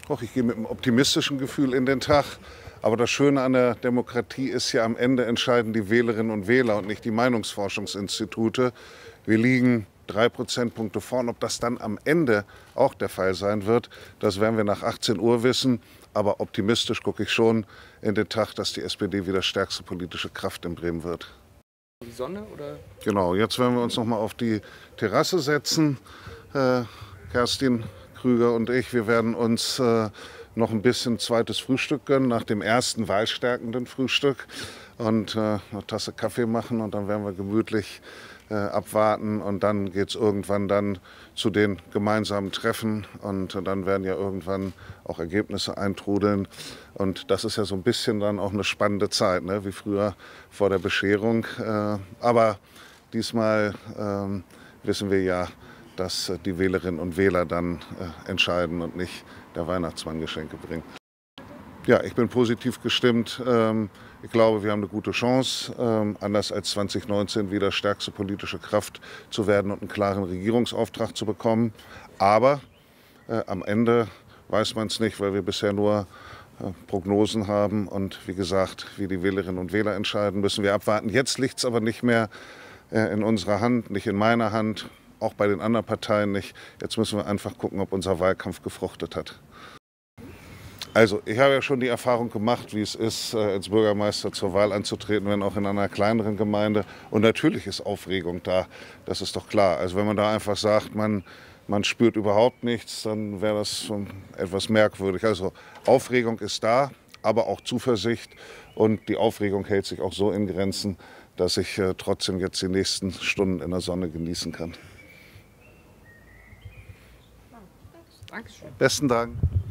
Doch, ich gehe mit einem optimistischen Gefühl in den Tag. Aber das Schöne an der Demokratie ist ja, am Ende entscheiden die Wählerinnen und Wähler und nicht die Meinungsforschungsinstitute. Wir liegen 3 Prozentpunkte vorn. Ob das dann am Ende auch der Fall sein wird, das werden wir nach 18 Uhr wissen. Aber optimistisch gucke ich schon in den Tag, dass die SPD wieder stärkste politische Kraft in Bremen wird. Die Sonne, oder? Genau, jetzt werden wir uns noch mal auf die Terrasse setzen. Kerstin Krüger und ich, wir werden uns noch ein bisschen zweites Frühstück gönnen, nach dem ersten wahlstärkenden Frühstück. Und eine Tasse Kaffee machen und dann werden wir gemütlich abwarten. Und dann geht es irgendwann dann zu den gemeinsamen Treffen. Und dann werden ja irgendwann auch Ergebnisse eintrudeln. Und das ist ja so ein bisschen dann auch eine spannende Zeit, ne? Wie früher vor der Bescherung. Aber diesmal wissen wir ja, dass die Wählerinnen und Wähler dann entscheiden und nicht der Weihnachtsmann Geschenke bringt. Ja, ich bin positiv gestimmt. Ich glaube, wir haben eine gute Chance, anders als 2019 wieder stärkste politische Kraft zu werden und einen klaren Regierungsauftrag zu bekommen. Aber am Ende weiß man es nicht, weil wir bisher nur Prognosen haben. Und wie gesagt, wie die Wählerinnen und Wähler entscheiden, müssen wir abwarten. Jetzt liegt es aber nicht mehr in unserer Hand, nicht in meiner Hand, auch bei den anderen Parteien nicht. Jetzt müssen wir einfach gucken, ob unser Wahlkampf gefruchtet hat. Also ich habe ja schon die Erfahrung gemacht, wie es ist, als Bürgermeister zur Wahl anzutreten, wenn auch in einer kleineren Gemeinde. Und natürlich ist Aufregung da, das ist doch klar. Also wenn man da einfach sagt, man spürt überhaupt nichts, dann wäre das schon etwas merkwürdig. Also Aufregung ist da, aber auch Zuversicht. Und die Aufregung hält sich auch so in Grenzen, dass ich trotzdem jetzt die nächsten Stunden in der Sonne genießen kann. Dankeschön. Besten Dank.